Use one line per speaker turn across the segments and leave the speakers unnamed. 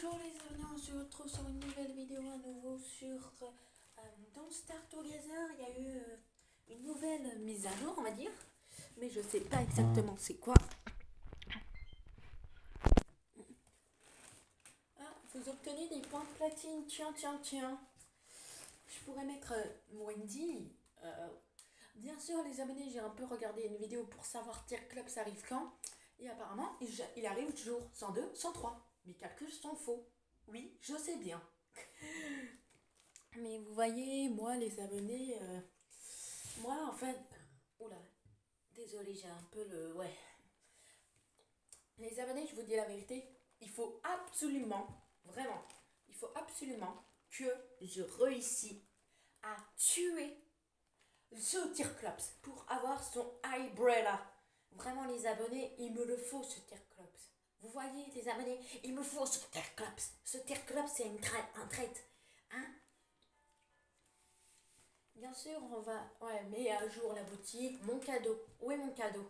Bonjour les amis, on se retrouve sur une nouvelle vidéo à nouveau sur dans Star Together. Il y a eu une nouvelle mise à jour, on va dire, mais je sais pas exactement c'est quoi. Ah, vous obtenez des points de platine, tiens. Je pourrais mettre Wendy. Bien sûr les abonnés, j'ai un peu regardé une vidéo pour savoir Tier Club ça arrive quand. Et apparemment, il arrive toujours 102, 103. Mes calculs sont faux. Oui, je sais bien. Mais vous voyez, moi, les abonnés, moi, en fait, oula, désolé, j'ai un peu le, ouais. Les abonnés, je vous dis la vérité, il faut absolument, vraiment, il faut absolument que je réussisse à tuer ce Tier Clubs pour avoir son Umbrella. Vraiment, les abonnés, il me le faut, ce Tier Clubs. Vous voyez, les abonnés, il me faut ce Tier Clubs. Ce Tier Club, c'est un trait. Hein? Bien sûr, on va... Ouais, mais à jour la boutique. Mon cadeau. Où est mon cadeau?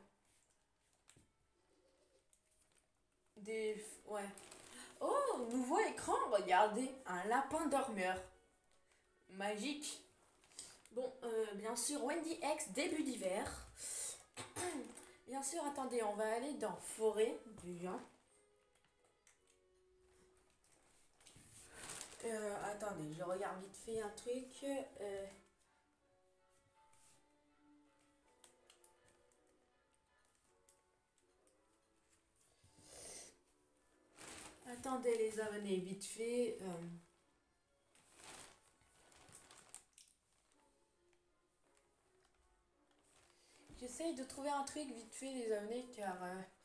Ouais. Oh, nouveau écran, regardez. Un lapin dormeur. Magique. Bon, bien sûr, Wendy X, début d'hiver. Bien sûr, attendez, on va aller dans forêt du lion. Attendez, je regarde vite fait un truc. Attendez les abonnés, vite fait. J'essaye de trouver un truc vite fait les abonnés car...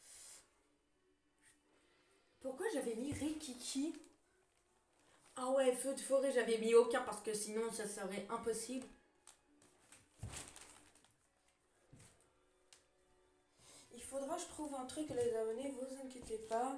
Pourquoi j'avais mis Rikiki? Ah ouais, feu de forêt, j'avais mis aucun parce que sinon ça serait impossible. Il faudra que je trouve un truc les abonnés, vous inquiétez pas.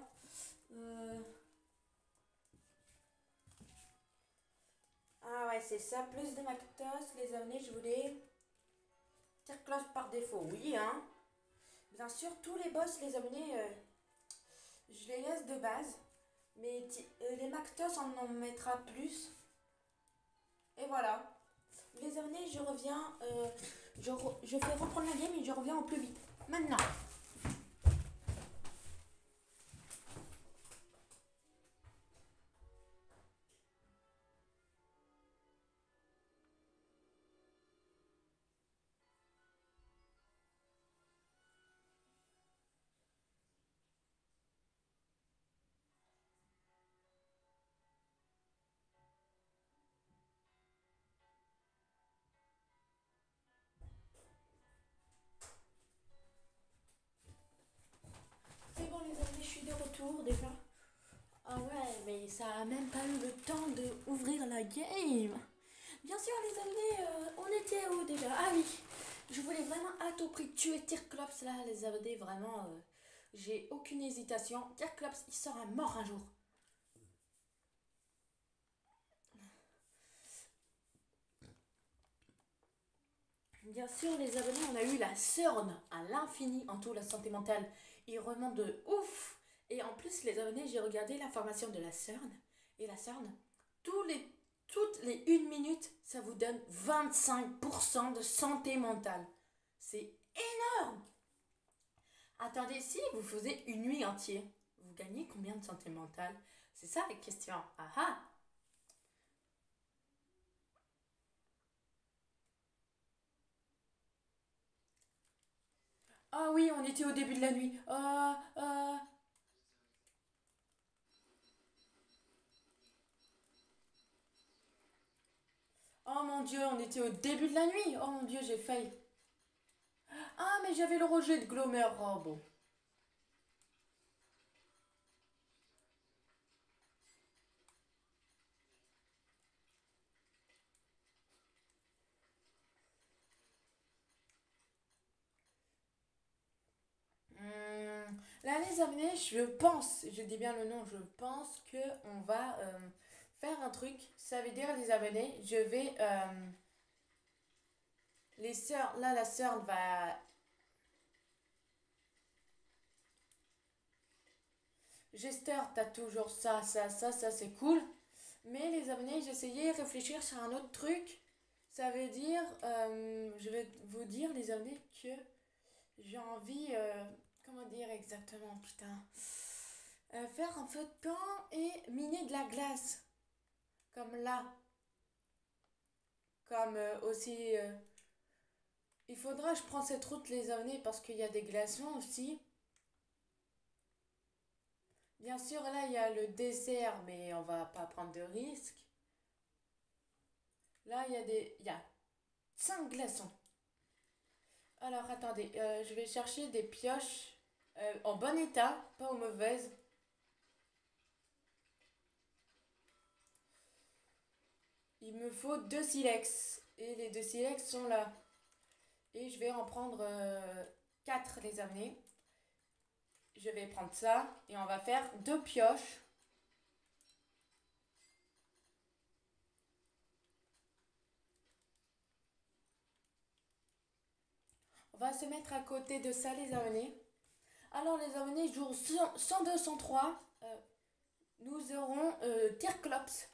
Ah ouais, c'est ça, plus de Mactos, les abonnés, je voulais... Tier Club par défaut, oui hein. Bien sûr, tous les boss, les abonnés, je les laisse de base. Mais les Mactos, on en mettra plus. Et voilà. Les abonnés, je reviens. Je fais reprendre la game et je reviens au plus vite. Maintenant. C'est bon, les abonnés, je suis de retour déjà. Ah ouais, mais ça a même pas eu le temps de ouvrir la game. Bien sûr, les abonnés, on était où déjà? Ah oui, je voulais vraiment à tout prix tuer Tirclops là, les abonnés, vraiment. J'ai aucune hésitation. Tirclops, il sera mort un jour. Bien sûr, les abonnés, on a eu la CERN à l'infini en tout, la santé mentale. Il remonte de ouf. Et en plus, les abonnés, j'ai regardé l'information de la CERN. Et la CERN, toutes les 1 minute, ça vous donne 25% de santé mentale. C'est énorme. Attendez, si vous faisiez une nuit entière, vous gagnez combien de santé mentale? C'est ça la question. Ah ah. Ah oui, on était au début de la nuit. Oh mon dieu, on était au début de la nuit. Oh mon dieu, j'ai failli. Ah, mais j'avais le rejet de Glomer. Oh bon. Là, les amis, je pense, je dis bien le nom, je pense que on va faire un truc. Ça veut dire, les abonnés, je vais. Les sœurs, là, la sœur va. Jester, t'as toujours ça, c'est cool. Mais les abonnés, j'essayais de réfléchir sur un autre truc. Ça veut dire, je vais vous dire, les abonnés, que j'ai envie, comment dire exactement, putain, faire un feu de camp et miner de la glace. Comme là. Comme aussi, il faudra, je prends cette route, les abonnés, parce qu'il y a des glaçons aussi. Bien sûr, là, il y a le désert, mais on va pas prendre de risques. Là, il y a 5 glaçons. Alors, attendez, je vais chercher des pioches en bon état, pas aux mauvaises. Il me faut 2 silex. Et les 2 silex sont là. Et je vais en prendre 4, les amener. Je vais prendre ça et on va faire 2 pioches. On va se mettre à côté de ça, les amener. Alors, les amener, jour 102, 103, nous aurons Tyrclops.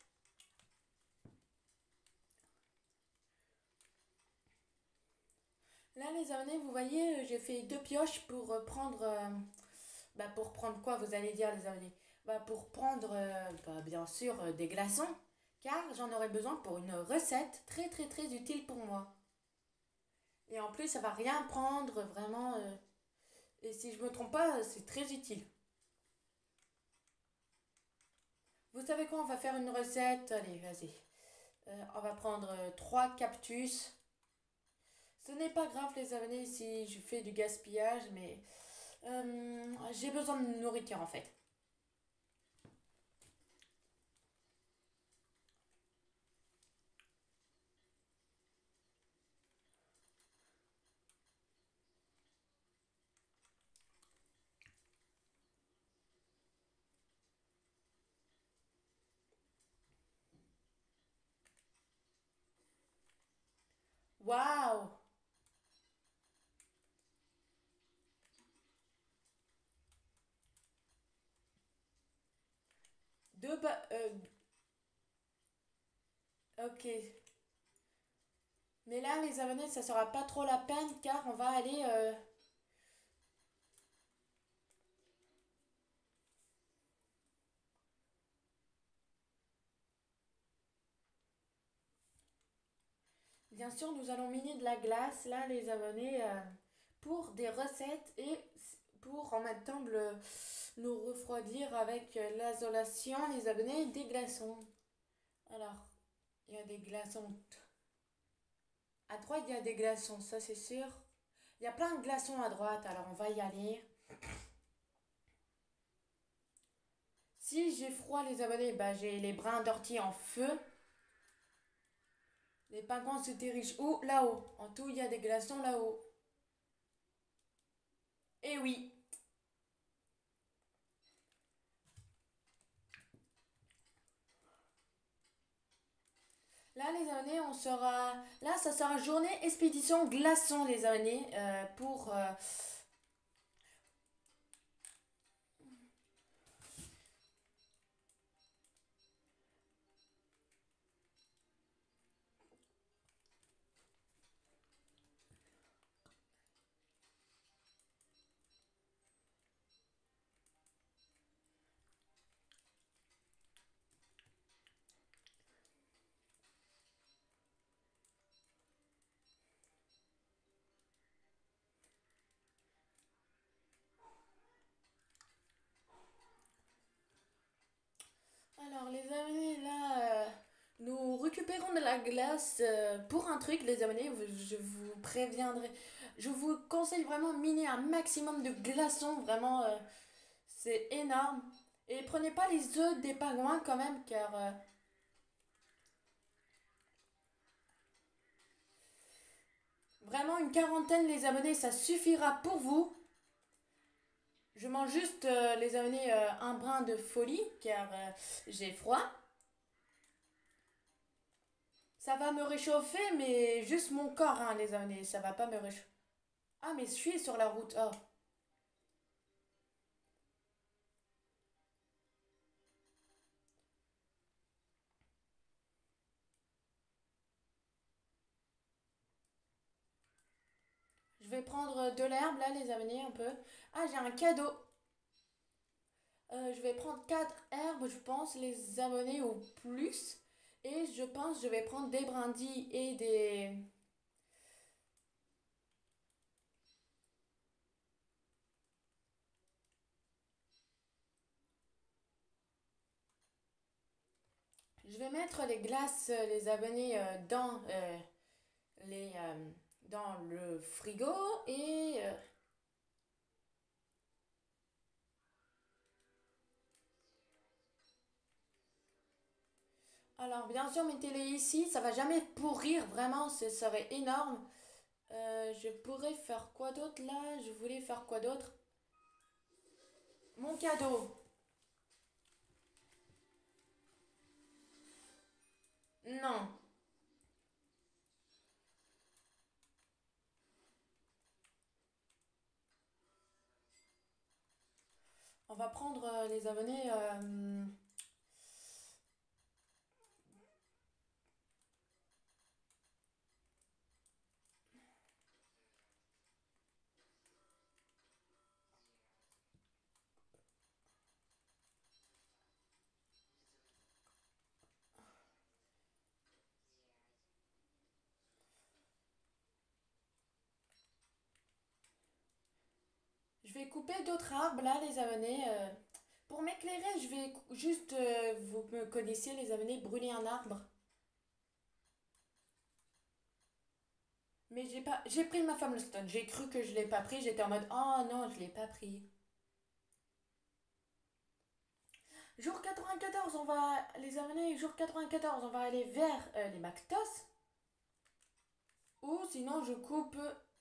Là, les amis, vous voyez, j'ai fait 2 pioches pour prendre... pour prendre quoi, vous allez dire, les amis? Pour prendre, bien sûr, des glaçons, car j'en aurai besoin pour une recette très, très, très utile pour moi. Et en plus, ça va rien prendre, vraiment. Et si je me trompe pas, c'est très utile. Vous savez quoi, on va faire une recette. Allez, vas-y. On va prendre 3 cactus. Ce n'est pas grave, les amis, si je fais du gaspillage, mais j'ai besoin de nourriture en fait. Waouh! Deux ba- ok. Mais là, les abonnés, ça sera pas trop la peine car on va aller. Bien sûr, nous allons miner de la glace, là, les abonnés, pour des recettes et pour en même temps nous refroidir avec l'isolation, les abonnés, des glaçons. Alors, il y a des glaçons. À droite, il y a des glaçons, ça c'est sûr. Il y a plein de glaçons à droite, alors on va y aller. Si j'ai froid, les abonnés, j'ai les brins d'ortie en feu. Les pingouins se dirigent où? Là-haut. En tout, il y a des glaçons là-haut. Eh oui. Là, les années, on sera. Là, ça sera journée expédition glaçon, les années, pour. Alors, les amis, là, nous récupérons de la glace pour un truc, les amis. Je vous préviendrai. Je vous conseille vraiment de miner un maximum de glaçons. Vraiment, c'est énorme. Et prenez pas les œufs des pingouins quand même, car vraiment une quarantaine, les abonnés, ça suffira pour vous. Je mange juste, les abonnés, un brin de folie, car j'ai froid. Ça va me réchauffer, mais juste mon corps, hein, les abonnés. Ça va pas me réchauffer. Ah, mais je suis sur la route. Oh. vais prendre de l'herbe là, les abonnés, un peu. Ah, j'ai un cadeau. Je vais prendre 4 herbes, je pense, les abonnés ou plus. Et je pense que je vais prendre des brindilles et des... Je vais mettre les glaces, les abonnés les, dans le frigo et... alors, bien sûr, mettez-les ici. Ça va jamais pourrir, vraiment, ce serait énorme. Je pourrais faire quoi d'autre là? Je voulais faire quoi d'autre? Mon cadeau. Non. On va prendre les abonnés. Je vais couper d'autres arbres là, les abonnés. Pour m'éclairer, je vais juste, vous me connaissez, les abonnés, brûler un arbre. Mais j'ai pas, j'ai pris ma femme le stone. J'ai cru que je l'ai pas pris. J'étais en mode, oh non, je l'ai pas pris. Jour 94, on va, les abonnés, jour 94, on va aller vers les Mactos. Ou sinon, je coupe.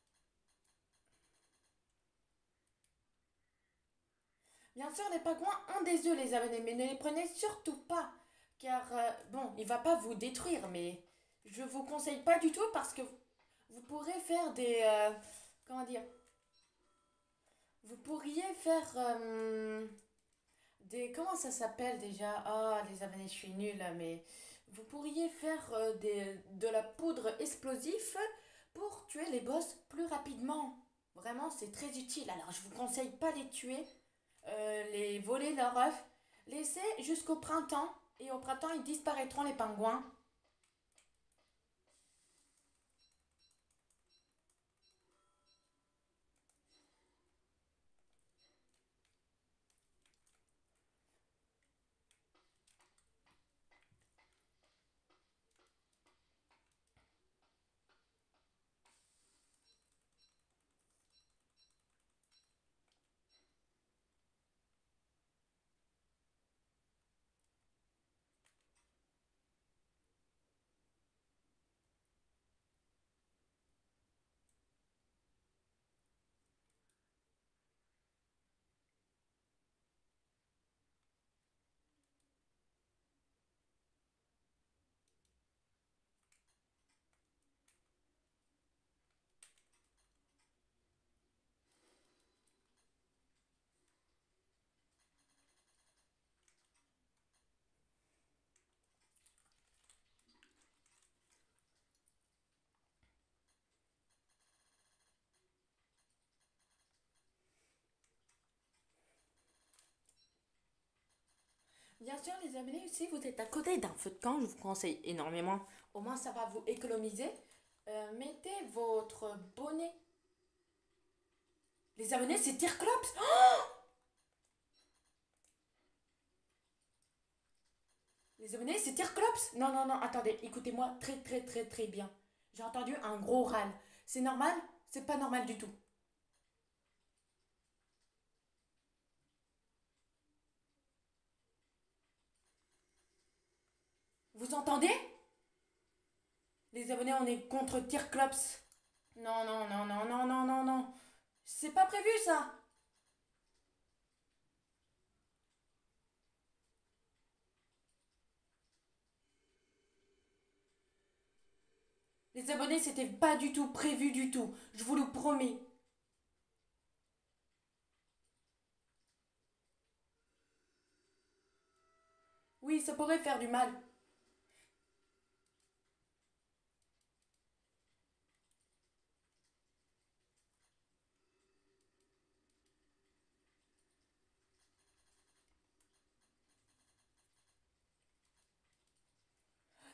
Bien sûr, les pingouins ont des œufs, les abonnés, mais ne les prenez surtout pas. Car, bon, il va pas vous détruire, mais je vous conseille pas du tout parce que vous pourrez faire des... comment dire? Vous pourriez faire des... Comment ça s'appelle déjà? Ah, les abonnés, je suis nulle, mais... Vous pourriez faire de la poudre explosive pour tuer les boss plus rapidement. Vraiment, c'est très utile. Alors, je vous conseille pas les tuer, les voler leur œuf. Laissez jusqu'au printemps. Et au printemps, ils disparaîtront, les pingouins. Bien sûr, les abonnés, si vous êtes à côté d'un feu de camp, je vous conseille énormément. Au moins, ça va vous économiser. Mettez votre bonnet. Les abonnés, c'est Tyrclops. Oh, les abonnés, c'est Tyrclops. Non, non, non, attendez, écoutez-moi très, très, très, très bien. J'ai entendu un gros râle. C'est normal? C'est pas normal du tout. Vous entendez? Les abonnés, on est contre Tyrclops. Non, non, non, non, non, non, non, non. C'est pas prévu, ça. Les abonnés, c'était pas du tout prévu du tout. Je vous le promets. Oui, ça pourrait faire du mal.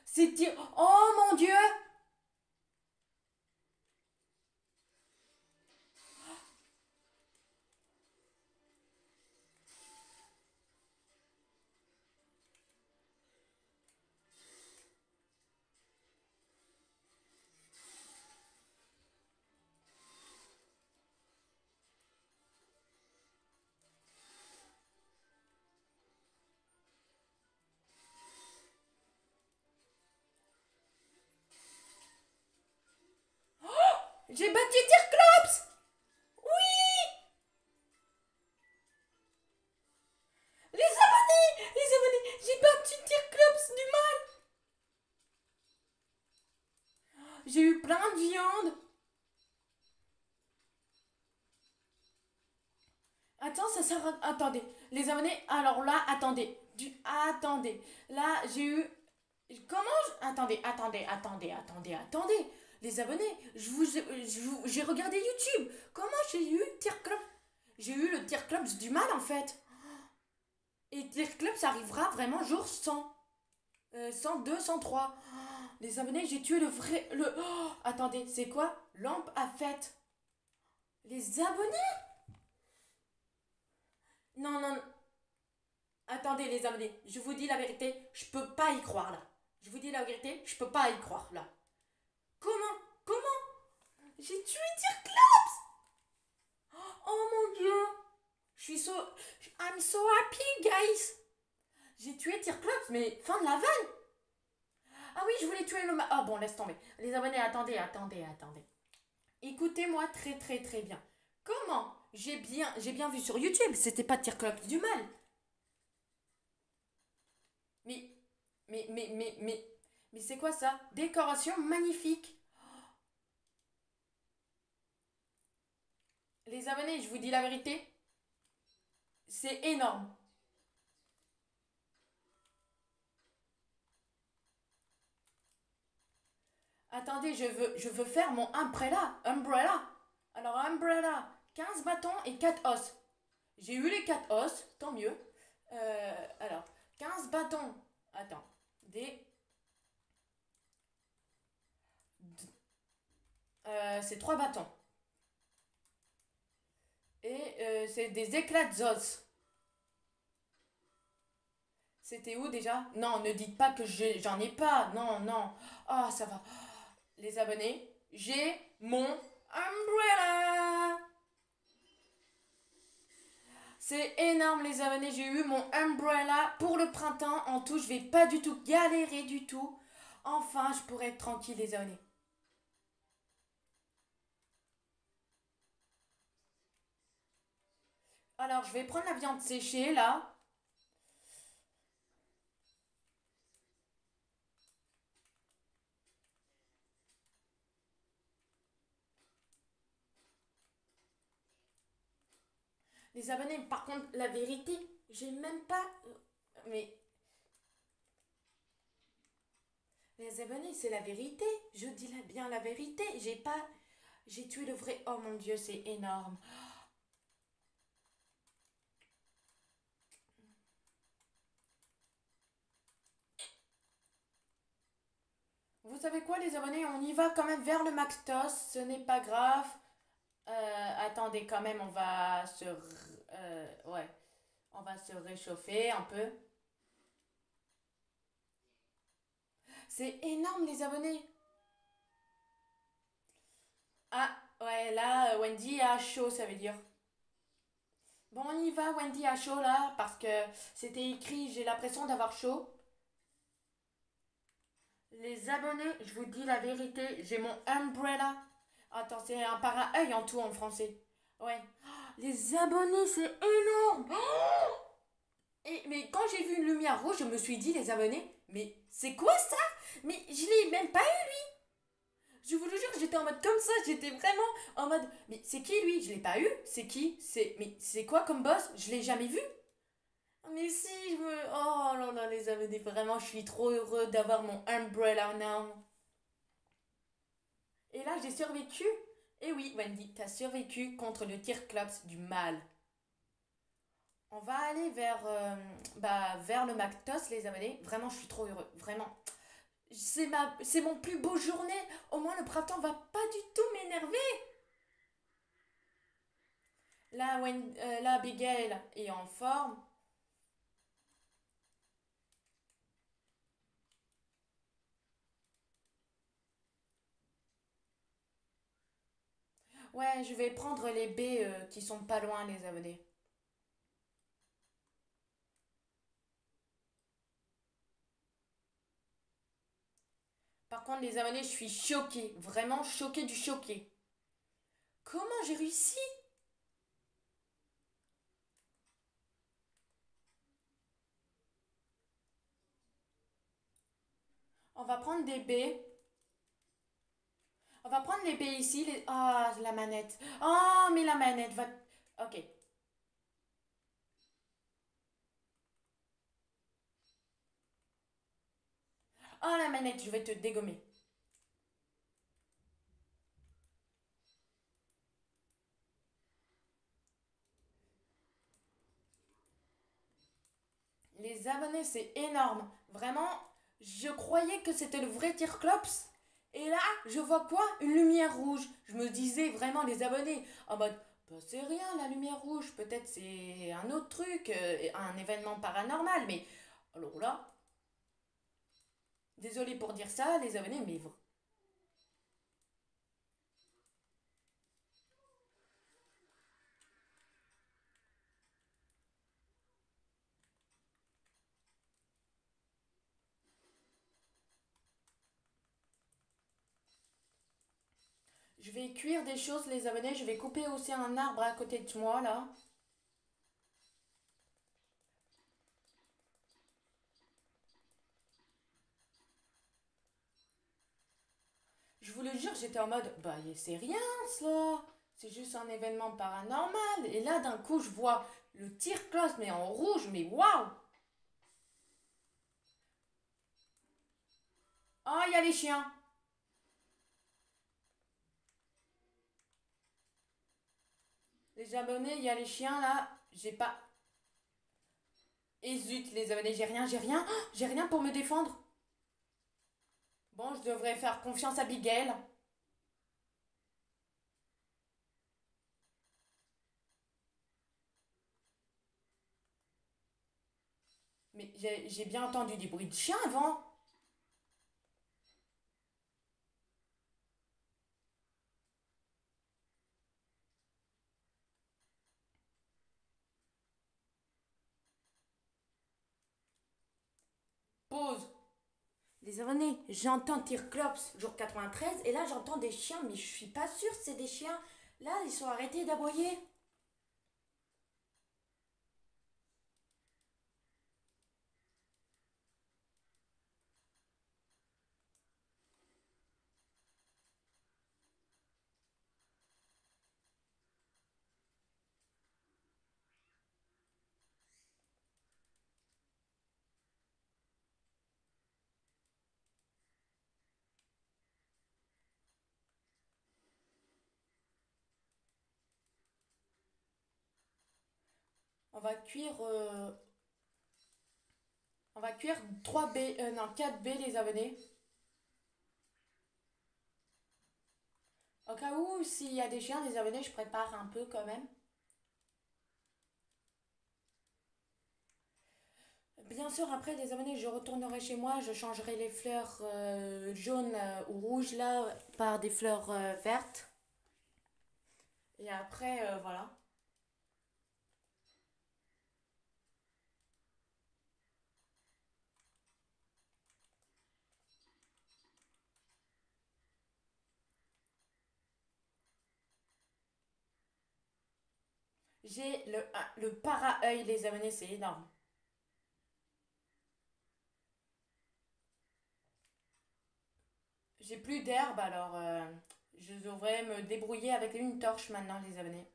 C'est tir... Oh mon Dieu! J'ai battu Tirclops! Oui! Les abonnés, j'ai battu Tirclops du mal! J'ai eu plein de viande! Attends, ça sert à... Attendez, les abonnés, alors là, attendez. Attendez. Là, j'ai eu... Comment attendez. Les abonnés, j'ai regardé YouTube. Comment j'ai eu Tirclops? J'ai eu le Tirclops du mal, en fait. Et Tirclops arrivera vraiment jour 100. 102, 103. Les abonnés, j'ai tué le vrai... attendez, c'est quoi? Lampe à fête. Les abonnés? Non, non, attendez les abonnés, je vous dis la vérité, je peux pas y croire là. Je vous dis la vérité, je peux pas y croire là. Comment? Comment? J'ai tué Tirclops! Oh mon dieu! Je suis so... I'm so happy, guys! J'ai tué Tirclops, mais fin de la vanne! Ah oui, je voulais tuer le... Ah bon, laisse tomber. Les abonnés, attendez. Écoutez-moi très bien. Comment? J'ai bien vu sur YouTube, c'était pas Tirclops du mal. Mais, mais c'est quoi ça? Décoration magnifique. Les abonnés, je vous dis la vérité, c'est énorme. Attendez, je veux faire mon umbrella. Alors, umbrella, 15 bâtons et 4 os. J'ai eu les 4 os, tant mieux. Alors, 15 bâtons. Attends, c'est 3 bâtons. Et c'est des éclats d'os. C'était où déjà? Non, ne dites pas que j'en ai pas. Non, non. Ah, ça va. Les abonnés, j'ai mon umbrella. C'est énorme les abonnés, j'ai eu mon umbrella pour le printemps. En tout, je vais pas du tout galérer du tout. Enfin, je pourrai être tranquille les abonnés. Alors, je vais prendre la viande séchée là. Les abonnés, par contre, la vérité, j'ai même pas... Mais les abonnés, c'est la vérité. Je dis bien la vérité. J'ai pas... J'ai tué le vrai... Oh mon Dieu, c'est énorme. Vous savez quoi, les abonnés? On y va quand même vers le Maxtos. Ce n'est pas grave. Attendez, quand même, on va ouais. On va se réchauffer un peu. C'est énorme, les abonnés. Ah, ouais, là, Wendy a chaud, ça veut dire. Bon, on y va, Wendy a chaud, là, parce que c'était écrit, j'ai l'impression d'avoir chaud. Les abonnés, je vous dis la vérité, j'ai mon umbrella. Attends, c'est un para-œil en tout en français. Ouais. Les abonnés, c'est énorme. Mais quand j'ai vu une lumière rouge, je me suis dit, les abonnés, mais c'est quoi ça? Mais je l'ai même pas eu. Je vous le jure, j'étais en mode comme ça, j'étais vraiment en mode, mais c'est qui lui? Je l'ai pas eu. C'est qui? Mais c'est quoi comme boss? Je l'ai jamais vu. Mais si, Oh là là, les abonnés, vraiment, je suis trop heureux d'avoir mon umbrella now. Et là, j'ai survécu. Et oui, Wendy, t'as survécu contre le Tirclops du mal. On va aller vers le Mactos, les abonnés. Vraiment, je suis trop heureux. Vraiment. C'est mon plus beau journée. Au moins, le printemps va pas du tout m'énerver. Là, Abigail est en forme. Ouais, je vais prendre les baies qui sont pas loin, les abonnés. Par contre, les abonnés, je suis choquée. Vraiment choquée du choqué. Comment j'ai réussi? On va prendre des baies. On va prendre les baies ici. Ah, la manette. Oh, mais la manette va... Ok. Oh, la manette, je vais te dégommer. Les abonnés, c'est énorme. Vraiment, je croyais que c'était le vrai Tirclops. Et là, je vois quoi? Une lumière rouge. Je me disais vraiment les abonnés en mode, bah, c'est rien la lumière rouge. Peut-être c'est un autre truc, un événement paranormal. Mais alors là, désolé pour dire ça, les abonnés, mais je vais cuire des choses, les abonnés. Je vais couper aussi un arbre à côté de moi là. Je vous le jure, j'étais en mode, bah c'est rien ça, c'est juste un événement paranormal. Et là, d'un coup, je vois le tir-cloche, mais en rouge, mais waouh! Oh, il y a les chiens! Les abonnés, il y a les chiens là, j'ai pas. Et zut, les abonnés, j'ai rien, oh, j'ai rien pour me défendre. Bon, je devrais faire confiance à Bigel. Mais j'ai bien entendu des bruits de chiens avant. Pause. Les abonnés, j'entends Tir-Clops, jour 93, et là j'entends des chiens, mais je suis pas sûre que c'est des chiens. Là, ils sont arrêtés d'aboyer. On va cuire, on va cuire 3 B, non 4 B les abonnés. Au cas où, s'il y a des chiens, les abonnés, je prépare un peu quand même. Bien sûr, après les abonnés, je retournerai chez moi, je changerai les fleurs jaunes ou rouges là par des fleurs vertes. Et après, voilà. J'ai le para-œil, les abonnés, c'est énorme. J'ai plus d'herbe, alors je devrais me débrouiller avec une torche maintenant, les abonnés.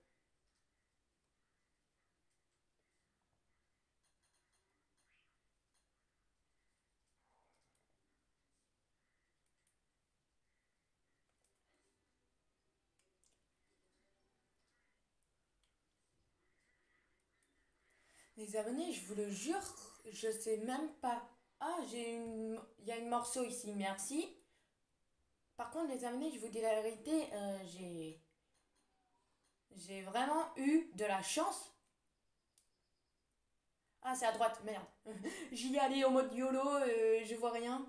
Les abonnés, je vous le jure, je sais même pas. Ah, il y a une morceau ici, merci. Par contre, les amis, je vous dis la vérité, j'ai vraiment eu de la chance. Ah, c'est à droite, merde. J'y allais en mode YOLO, je vois rien.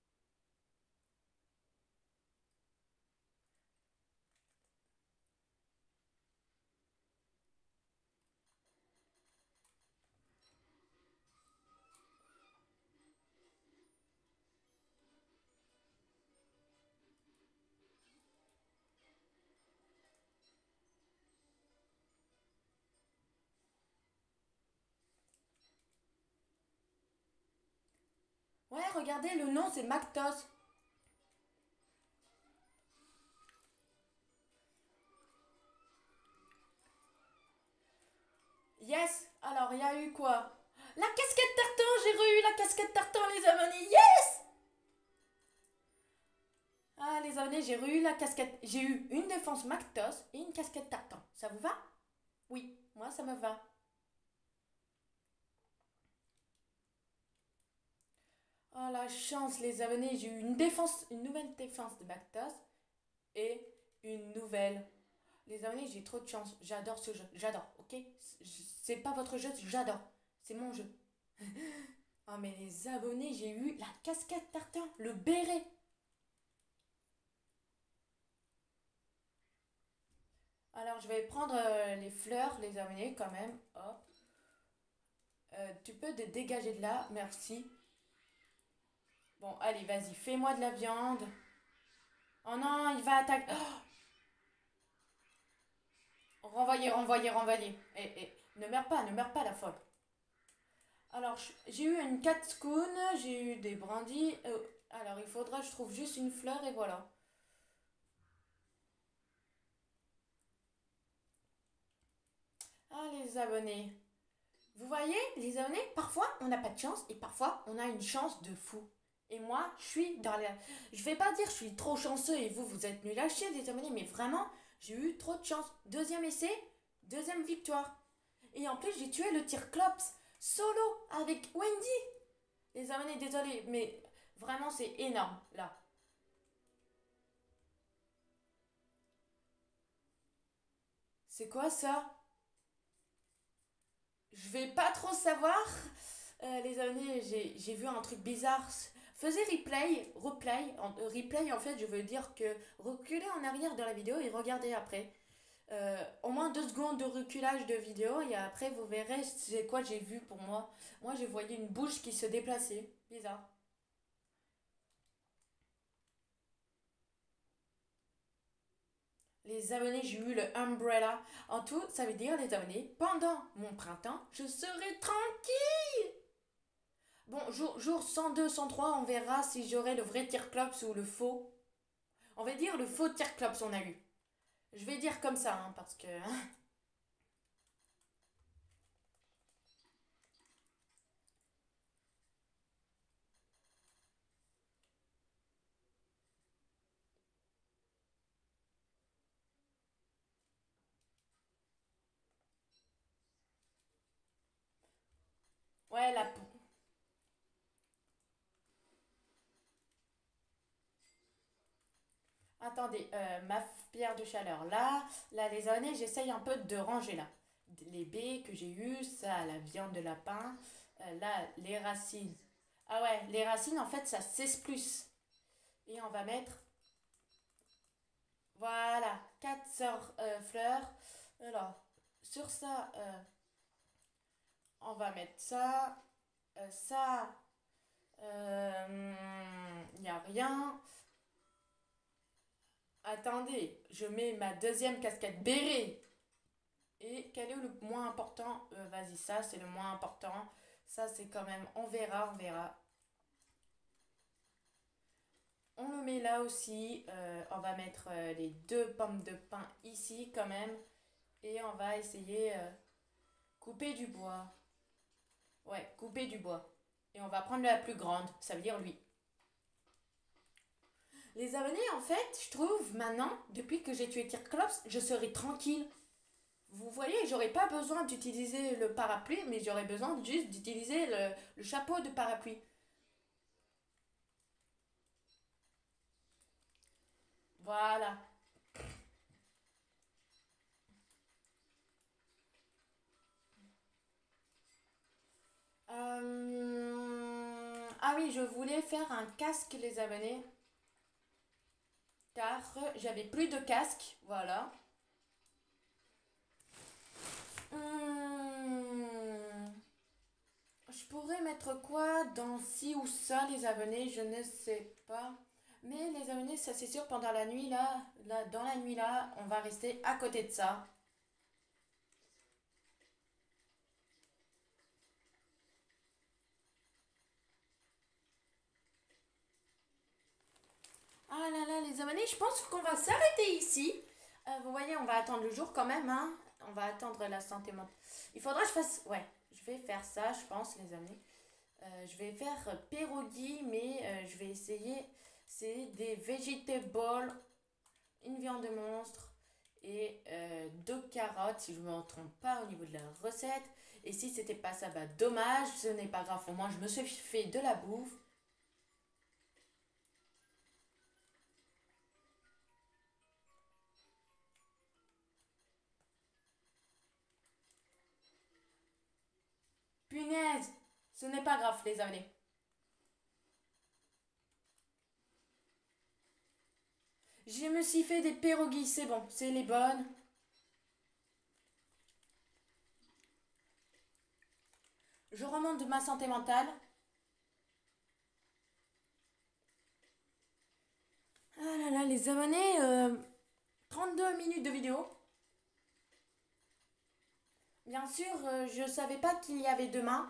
Ouais, regardez, le nom c'est Mactos. Yes! Alors, il y a eu quoi? La casquette tartan! J'ai re-eu la casquette tartan, les amis! Yes! Ah, les abonnés, j'ai eu la casquette. J'ai eu une défense Mactos et une casquette tartan. Ça vous va? Oui, moi ça me va. Oh la chance, les abonnés, j'ai eu une défense, une nouvelle défense de Mactos et une nouvelle. Les abonnés, j'ai trop de chance. J'adore ce jeu. J'adore, ok? C'est pas votre jeu, j'adore. C'est mon jeu. Ah, mais les abonnés, j'ai eu la casquette tartan, le béret. Alors, je vais prendre les fleurs, les abonnés quand même. Hop. Tu peux te dégager de là, merci. Bon, allez, vas-y, fais-moi de la viande. Oh non, il va attaquer. Oh, renvoyer, renvoyer, renvoyer. Ne meurs pas, la folle. Alors, j'ai eu une cat scoon, j'ai eu des brindilles. Alors, il faudra que je trouve juste une fleur et voilà. Ah, les abonnés. Vous voyez, les abonnés, parfois on n'a pas de chance et parfois on a une chance de fou. Et moi, je suis dans la... Je vais pas dire je suis trop chanceux et vous, vous êtes nuls à chier, les abonnés, mais vraiment, j'ai eu trop de chance. Deuxième essai, deuxième victoire. Et en plus, j'ai tué le tir Clops solo avec Wendy. Les abonnés, désolé, mais vraiment, c'est énorme, là. C'est quoi ça? Je vais pas trop savoir. Les abonnés, j'ai vu un truc bizarre. Faisais replay en fait, je veux dire que reculer en arrière de la vidéo et regarder après. Au moins 2 secondes de reculage de vidéo et après vous verrez c'est quoi j'ai vu pour moi. Moi j'ai voyé une bouche qui se déplaçait. Bizarre. Les abonnés, j'ai eu le Umbrella. En tout, ça veut dire les abonnés, pendant mon printemps, je serai tranquille. Bon, jour 102, 103, on verra si j'aurai le vrai Tirclops ou le faux. On va dire le faux Tirclops on a eu. Je vais dire comme ça, hein, parce que... Ouais, la... Attendez, ma pierre de chaleur là, les années, j'essaye un peu de ranger là. Les baies que j'ai eues, ça, la viande de lapin, là, les racines. Ah ouais, les racines, en fait, ça cesse plus. Et on va mettre, voilà, 4 fleurs. Alors, sur ça, on va mettre ça, ça, il n'y a rien. Attendez, je mets ma deuxième casquette béret. Et quel est le moins important? Vas-y, ça c'est le moins important. Ça c'est quand même, on verra, on verra. On le met là aussi. On va mettre les 2 pommes de pin ici quand même. Et on va essayer couper du bois. Ouais, couper du bois. Et on va prendre la plus grande, ça veut dire lui. Les abonnés, en fait, je trouve maintenant, depuis que j'ai tué Tyrclops, je serai tranquille. Vous voyez, j'aurais pas besoin d'utiliser le parapluie, mais j'aurais besoin juste d'utiliser le chapeau de parapluie. Voilà. Ah oui, je voulais faire un casque, les abonnés, car j'avais plus de casque, voilà. Hum, je pourrais mettre quoi dans ci ou ça, les abonnés, je ne sais pas. Mais les abonnés, ça c'est sûr, pendant la nuit là, dans la nuit là, on va rester à côté de ça. Ah là là, les abonnés, je pense qu'on va s'arrêter ici. Vous voyez, on va attendre le jour quand même, hein. On va attendre la santé mentale. Il faudra que je fasse... Ouais, je vais faire ça, je pense, les amis. Je vais faire pierogi, mais je vais essayer. C'est des vegetables, une viande de monstre et deux carottes, si je ne me trompe pas au niveau de la recette. Et si c'était pas ça, bah dommage, ce n'est pas grave. Au moins, je me suis fait de la bouffe. Punaise, ce n'est pas grave, les amis. Je me suis fait des pierogies, c'est bon, c'est les bonnes. Je remonte de ma santé mentale. Ah là là, les abonnés, 32 minutes de vidéo. Bien sûr, je ne savais pas qu'il y avait demain.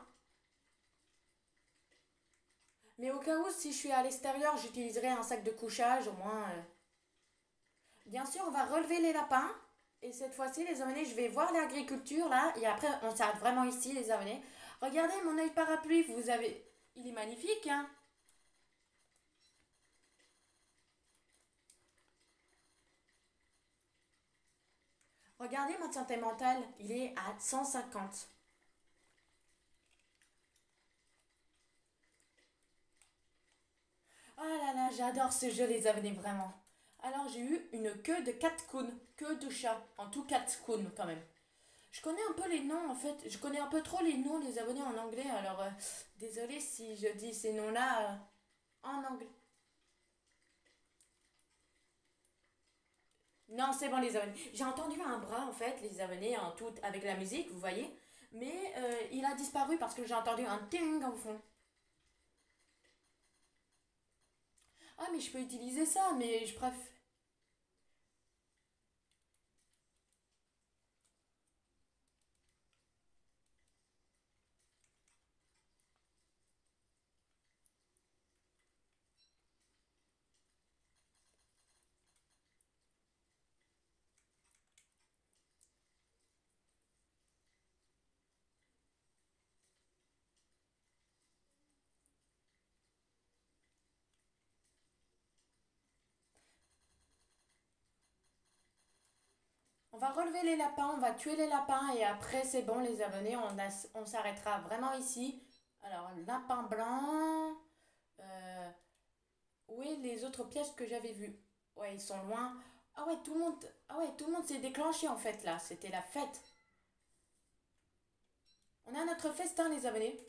Mais au cas où, si je suis à l'extérieur, j'utiliserai un sac de couchage, au moins. Bien sûr, on va relever les lapins. Et cette fois-ci, les abonnés, je vais voir l'agriculture là. Et après, on s'arrête vraiment ici, les abonnés. Regardez mon œil parapluie, vous avez. Il est magnifique, hein? Regardez ma santé mentale, il est à 150. Oh là là, j'adore ce jeu, les abonnés, vraiment. Alors, j'ai eu une queue de cat coon, queue de chat, en tout cat coon quand même. Je connais un peu les noms en fait, je connais un peu trop les noms des abonnés en anglais, alors désolé si je dis ces noms-là en anglais. Non, c'est bon les abonnés. J'ai entendu un bras en fait, les abonnés en tout avec la musique, vous voyez, mais il a disparu parce que j'ai entendu un ting au fond. Ah mais je peux utiliser ça, mais je préfère. On va relever les lapins, on va tuer les lapins et après c'est bon les abonnés, on s'arrêtera vraiment ici. Alors lapin blanc, euh, où est les autres pièges que j'avais vus? Ouais, ils sont loin. Ah ouais, tout le monde s'est déclenché en fait là, c'était la fête. On a notre festin les abonnés.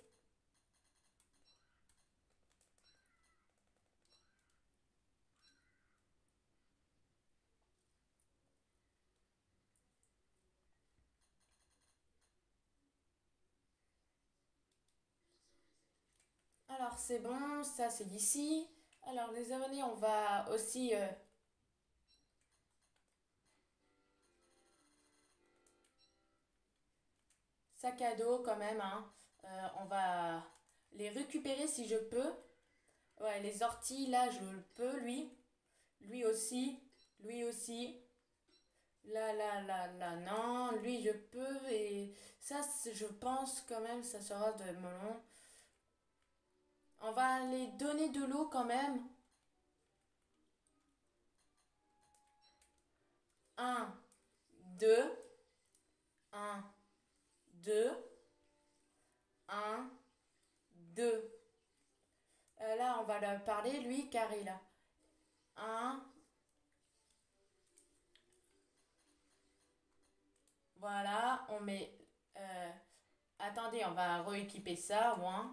Alors c'est bon, ça c'est d'ici. Alors les abonnés, on va aussi sac à dos quand même, hein. On va les récupérer si je peux. Ouais, les orties là, je le peux, lui. Lui aussi. Lui aussi. Là, là, là, là, non. Lui, je peux. Et ça, je pense quand même, ça sera de melon. On va les donner de l'eau quand même. Un, deux, un, deux, un, deux. Là, on va leur parler, lui, car il a un, Voilà, on met... attendez, on va rééquiper ça, ouin.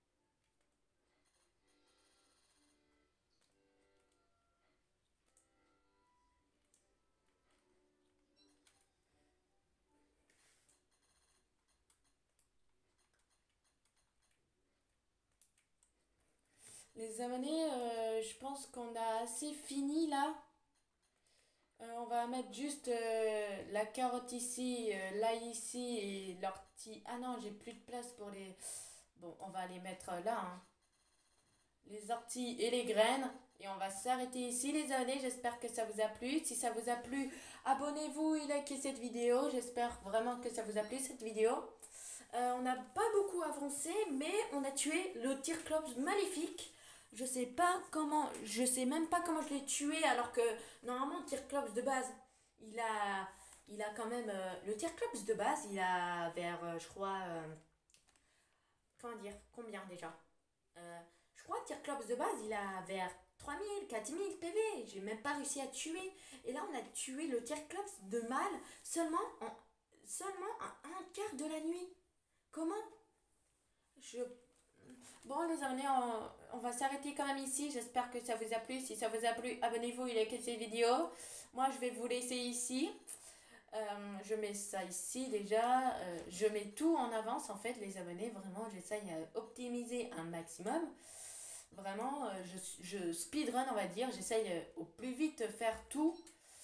Les abonnés, je pense qu'on a assez fini là. On va mettre juste la carotte ici, l'ail ici et l'ortie. Ah non, j'ai plus de place pour les... Bon, on va les mettre là, hein. Les orties et les graines. Et on va s'arrêter ici, les abonnés. J'espère que ça vous a plu. Si ça vous a plu, abonnez-vous et likez cette vidéo. J'espère vraiment que ça vous a plu, cette vidéo. On n'a pas beaucoup avancé, mais on a tué le Tyrclops maléfique. Je sais même pas comment je l'ai tué, alors que normalement, Tyrclops de base, il a, il a quand même, le Tyrclops de base, il a vers, je crois, comment dire, combien déjà? Euh, je crois que Tyrclops de base, il a vers 3000, 4000 PV. J'ai même pas réussi à tuer. Et là, on a tué le Tyrclops de mâle seulement à un quart de la nuit. Comment? Je... Bon, les amis, on va s'arrêter quand même ici. J'espère que ça vous a plu. Si ça vous a plu, abonnez-vous et likez cette vidéo. Moi, je vais vous laisser ici. Je mets ça ici déjà. Je mets tout en avance, en fait, les abonnés. Vraiment, j'essaye d'optimiser un maximum. Vraiment, je speedrun, on va dire. J'essaye au plus vite de faire tout.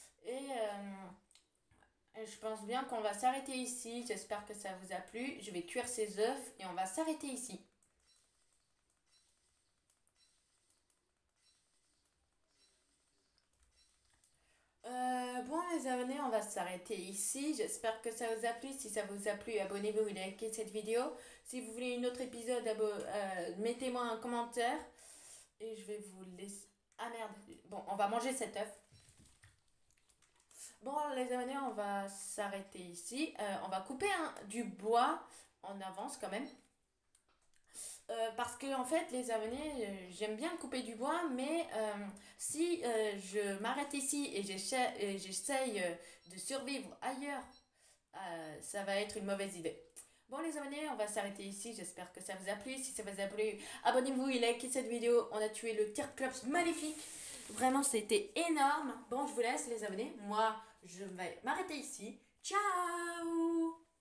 Et je pense bien qu'on va s'arrêter ici. J'espère que ça vous a plu. Je vais cuire ces œufs et on va s'arrêter ici. Bon les abonnés, on va s'arrêter ici. J'espère que ça vous a plu. Si ça vous a plu, abonnez-vous et likez cette vidéo. Si vous voulez un autre épisode, mettez-moi un commentaire. Et je vais vous laisser... Ah merde. Bon, on va manger cet œuf. Bon les abonnés, on va s'arrêter ici. On va couper du bois en avance quand même. Parce que en fait, les abonnés, j'aime bien couper du bois, mais si je m'arrête ici et j'essaye de survivre ailleurs, ça va être une mauvaise idée. Bon les abonnés, on va s'arrêter ici. J'espère que ça vous a plu. Si ça vous a plu, abonnez-vous et likez cette vidéo. On a tué le Tyrclops maléfique. Vraiment, c'était énorme. Bon, je vous laisse les abonnés. Moi, je vais m'arrêter ici. Ciao!